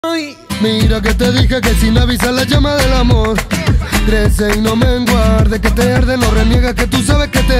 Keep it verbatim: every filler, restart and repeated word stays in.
Mira que te dije que sin avisar la llama del amor crece y no mengua, de que te arde no reniega, que tú sabes que te